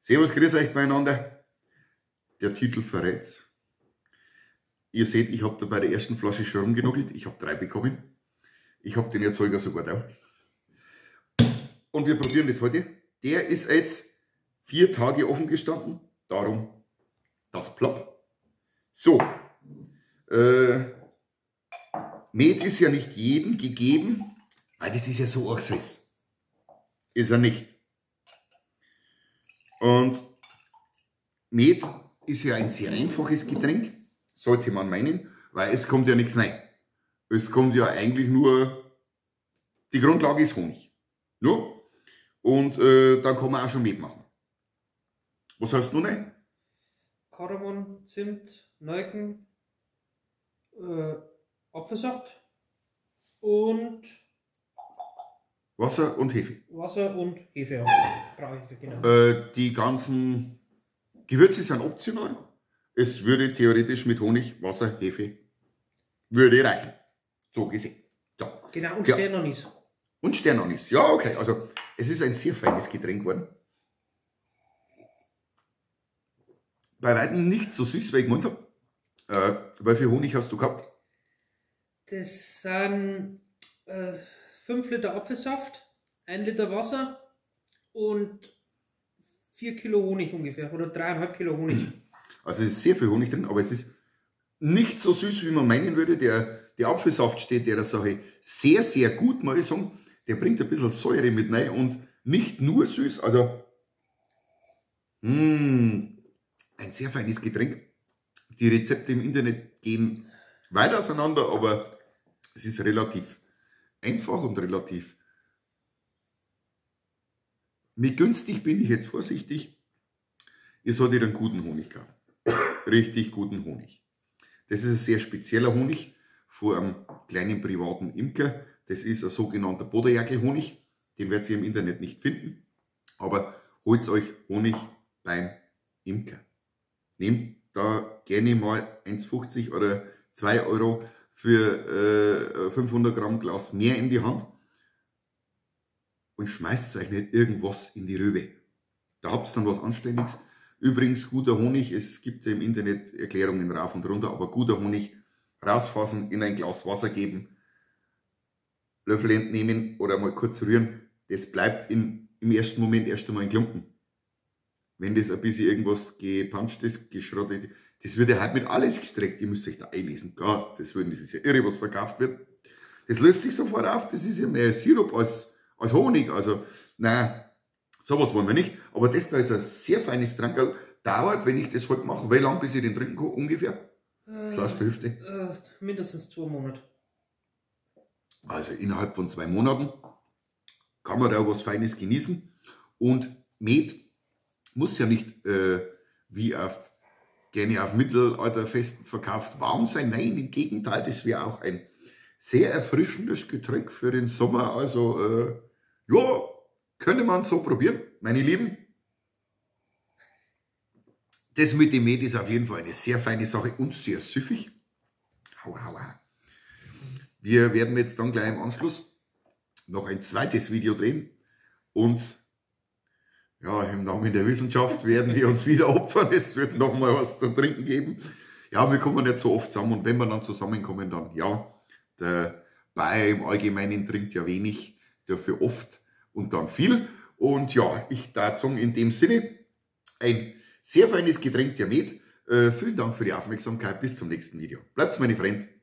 Servus, grüß euch beieinander. Der Titel verrät's. Ihr seht, ich habe da bei der ersten Flasche schon rumgenuckelt. Ich habe 3 bekommen. Ich habe den Erzeuger sogar da. Und wir probieren das heute. Der ist jetzt 4 Tage offen gestanden. Darum das Plopp. So. Met ist ja nicht jedem gegeben, weil das ist ja so Access. Ist er nicht. Und Met ist ja ein sehr einfaches Getränk, sollte man meinen, weil es kommt ja nichts rein. Es kommt ja eigentlich nur, die Grundlage ist Honig. Ja? Und dann kann man auch schon Met machen. Was hast du noch? Kardamom, Zimt, Nelken, Apfelsaft und Wasser und Hefe. Wasser und Hefe, ja. Brauhefe, genau. Die ganzen Gewürze sind optional. Es würde theoretisch mit Honig, Wasser, Hefe würde reichen. So gesehen. So. Genau, und Ja. Sternanis. Und Sternanis. Ja, okay. Also es ist ein sehr feines Getränk geworden. Bei weitem nicht so süß, wie ich gemeint habe. Wie viel Honig hast du gehabt? Das sind 5 Liter Apfelsaft, 1 Liter Wasser und 4 Kilo Honig ungefähr, oder 3,5 Kilo Honig. Also es ist sehr viel Honig drin, aber es ist nicht so süß, wie man meinen würde. Der Apfelsaft steht der Sache sehr, sehr gut, muss ich sagen. Der bringt ein bisschen Säure mit rein und nicht nur süß. Also ein sehr feines Getränk. Die Rezepte im Internet gehen weit auseinander, aber es ist relativ einfach und relativ mit günstig bin ich jetzt vorsichtig. Ihr solltet einen guten Honig kaufen. Richtig guten Honig. Das ist ein sehr spezieller Honig von einem kleinen privaten Imker. Das ist ein sogenannter Boderjackel-Honig. Den werdet ihr im Internet nicht finden. Aber holt euch Honig beim Imker. Nehmt da gerne mal 1,50 oder 2 Euro für 500 Gramm Glas mehr in die Hand und schmeißt euch nicht irgendwas in die Rübe. Da habt ihr dann was Anständiges. Übrigens, guter Honig, es gibt ja im Internet Erklärungen rauf und runter, aber guter Honig rausfassen, in ein Glas Wasser geben, Löffel entnehmen oder mal kurz rühren. Das bleibt im ersten Moment erst einmal in Klumpen. Wenn das ein bisschen irgendwas gepanscht ist, geschrottet, das wird ja halt mit alles gestreckt. Ihr müsst euch da einlesen. Gottes Willen, das ist ja irre, was verkauft wird. Das löst sich sofort auf, das ist ja mehr Sirup als Honig. Also, nein, sowas wollen wir nicht. Aber das da ist ein sehr feines Trankerl. Dauert, wenn ich das heute mache, wie lange bis ich den trinken kann? Ungefähr? So aus der Hüfte. Mindestens 2 Monate. Also innerhalb von 2 Monaten kann man da was Feines genießen. Und Met muss ja nicht wie gerne auf Mittelalterfesten verkauft warm sein. Nein, im Gegenteil, das wäre auch ein sehr erfrischendes Getränk für den Sommer. Also ja, könnte man so probieren, meine Lieben. Das mit dem Met ist auf jeden Fall eine sehr feine Sache und sehr süffig. Hau, hau, hau. Wir werden jetzt dann gleich im Anschluss noch ein zweites Video drehen und ja, im Namen der Wissenschaft werden wir uns wieder opfern. Es wird noch mal was zu trinken geben. Ja, wir kommen nicht so oft zusammen und wenn wir dann zusammenkommen, dann ja, der Bayer im Allgemeinen trinkt ja wenig, dafür oft und dann viel. Und ja, ich darf sagen, in dem Sinne, ein sehr feines Getränk, der Met. Vielen Dank für die Aufmerksamkeit. Bis zum nächsten Video. Bleibt meine Freunde.